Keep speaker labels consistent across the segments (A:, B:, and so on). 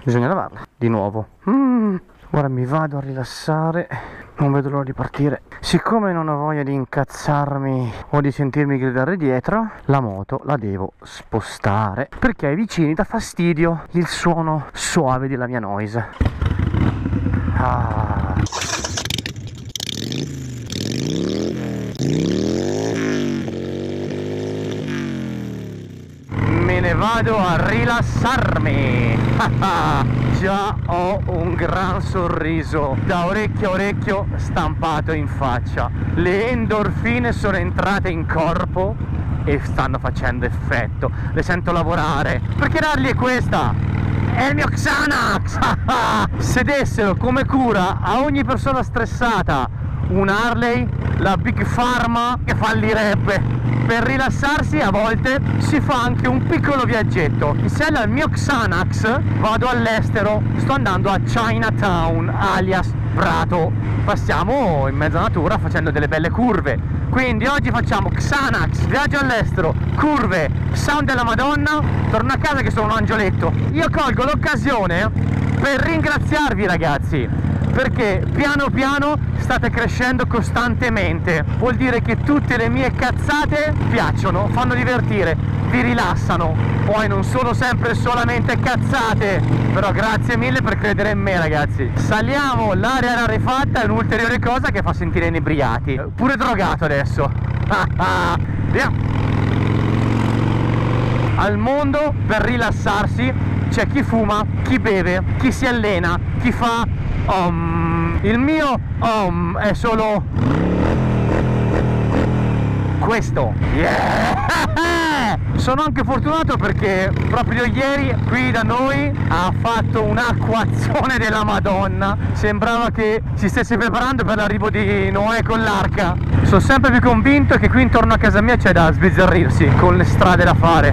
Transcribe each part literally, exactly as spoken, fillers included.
A: bisogna lavarla di nuovo. mm. Ora mi vado a rilassare, non vedo l'ora di partire. Siccome non ho voglia di incazzarmi o di sentirmi gridare dietro, la moto la devo spostare, perché ai vicini dà fastidio il suono suave della mia noise. Ah. Me ne vado a rilassarmi. Già ho un gran sorriso da orecchio a orecchio stampato in faccia. Le endorfine sono entrate in corpo e stanno facendo effetto. Le sento lavorare. Perché dargli è questa? È il mio Xanax! Se dessero come cura a ogni persona stressata un Harley, la Big Pharma che fallirebbe. Per rilassarsi a volte si fa anche un piccolo viaggetto. Insieme al mio Xanax vado all'estero, sto andando a Chinatown, alias Prato. Passiamo in mezzo alla natura facendo delle belle curve. Quindi oggi facciamo Xanax, viaggio all'estero, curve, sound della Madonna, torno a casa che sono un angioletto. Io colgo l'occasione per ringraziarvi ragazzi, perché piano piano state crescendo costantemente. Vuol dire che tutte le mie cazzate piacciono, fanno divertire, vi rilassano. Poi non sono sempre solamente cazzate, però grazie mille per credere in me ragazzi. Saliamo, l'aria rarefatta è un'ulteriore cosa che fa sentire inebriati. Pure drogato adesso. Via. Al mondo per rilassarsi c'è chi fuma, chi beve, chi si allena, chi fa om. Il mio om è solo questo. Yeah! Sono anche fortunato perché proprio ieri qui da noi ha fatto un'acquazzone della Madonna. Sembrava che si stesse preparando per l'arrivo di Noè con l'arca. Sono sempre più convinto che qui intorno a casa mia c'è da sbizzarrirsi con le strade da fare.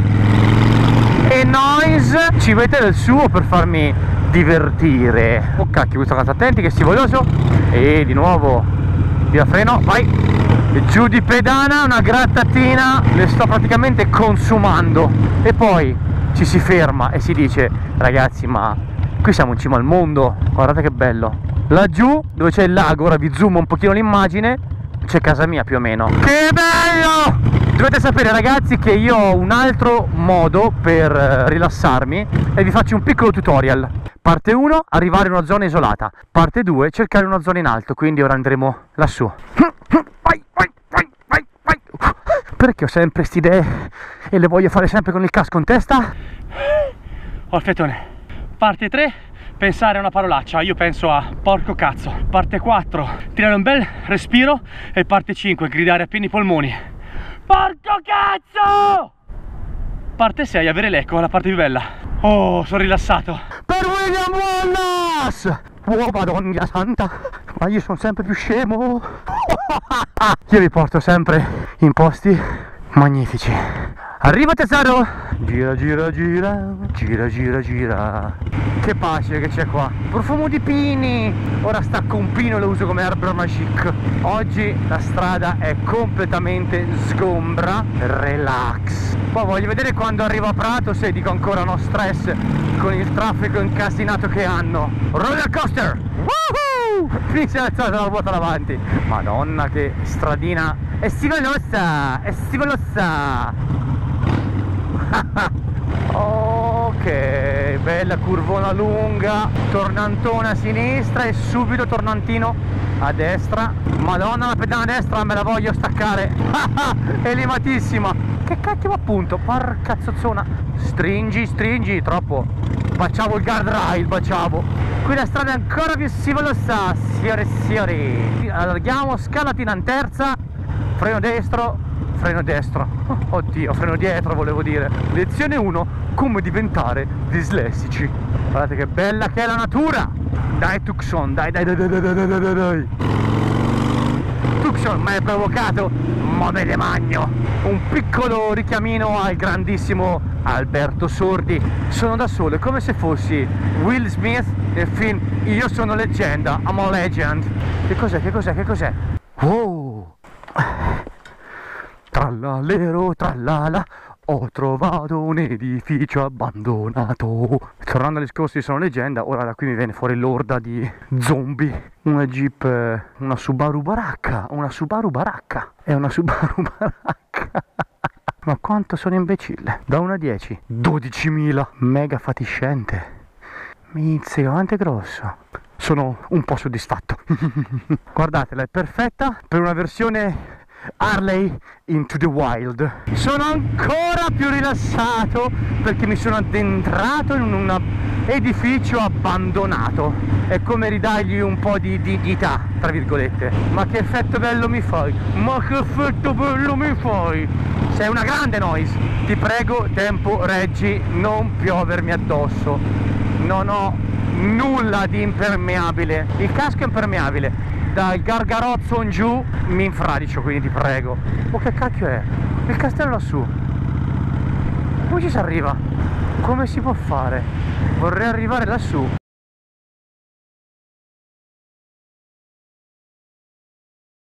A: E Noise ci mette del suo per farmi divertire. Oh cacchio, questo cazzo, attenti che è scivoloso. E di nuovo via freno, vai. E giù di pedana, una grattatina, le sto praticamente consumando. E poi ci si ferma e si dice: ragazzi, ma qui siamo in cima al mondo, guardate che bello. Laggiù dove c'è il lago, ora vi zoom un pochino l'immagine, c'è casa mia più o meno. Che bello! Dovete sapere ragazzi che io ho un altro modo per rilassarmi e vi faccio un piccolo tutorial. Parte uno, arrivare in una zona isolata. Parte due, cercare una zona in alto, quindi ora andremo lassù. Vai, vai, vai, vai, vai. Perché ho sempre queste idee e le voglio fare sempre con il casco in testa?
B: Ho il fiatone. Parte tre, pensare a una parolaccia. Io penso a porco cazzo. Parte quattro, tirare un bel respiro. E parte cinque, gridare a pieni polmoni: porco cazzo! Parte sei, avere l'eco, la parte più bella. Oh, sono rilassato.
A: Per William Wallace! Oh madonna santa, ma io sono sempre più scemo. Io vi porto sempre in posti magnifici. Arriva tesoro! Gira gira gira, gira gira gira. Che pace che c'è qua. Profumo di pini. Ora stacco un pino e lo uso come arbre magique. Oggi la strada è completamente sgombra. Relax. Poi voglio vedere quando arrivo a Prato se dico ancora no stress con il traffico incasinato che hanno. Roller coaster! Woohoo! Mi si è alzata la ruota davanti. Madonna che stradina. È scivolosa! È scivolosa! Ok, bella curvona lunga, tornantona a sinistra e subito tornantino a destra. Madonna, la pedana a destra me la voglio staccare. Elevatissima. Che cacchio appunto, porca zozzona. Stringi, stringi, troppo. Baciavo il guardrail, baciavo. Qui la strada è ancora più scivolosa. Signore, signori. Allarghiamo, scalatina in terza. Freno destro, freno destro. Oddio, freno dietro volevo dire. Lezione uno, come diventare dislessici. Guardate che bella che è la natura. Dai Tucson, dai dai dai dai dai dai dai dai. Tucson, mi hai provocato, ma me ne magno. Un piccolo richiamino al grandissimo Alberto Sordi. Sono da solo, è come se fossi Will Smith nel film Io sono leggenda, I'm a legend. Che cos'è, che cos'è, che cos'è? Wow! Trallalero, trallala, Ho trovato un edificio abbandonato. Tornando al discorso di Sono Leggenda, ora da qui mi viene fuori l'orda di zombie. Una Jeep, eh, una Subaru Baracca, una Subaru Baracca, è una Subaru Baracca. Ma quanto sono imbecille. Da uno a dieci, dodicimila. Mega fatiscente. Mizzica, quanto è grosso. Sono un po' soddisfatto. Guardatela, è perfetta per una versione Harley Into the Wild. Sono ancora più rilassato perché mi sono addentrato in un edificio abbandonato. È come ridargli un po' di dignità, tra virgolette. Ma che effetto bello mi fai? Ma che effetto bello mi fai? Sei una grande Noise. Ti prego, tempo, reggi, non piovermi addosso. Non ho nulla di impermeabile. Il casco è impermeabile. Dal Gargarozzo in giù mi infradicio, quindi ti prego. Oh, che cacchio è? Il castello lassù. Come ci si arriva? Come si può fare? Vorrei arrivare lassù.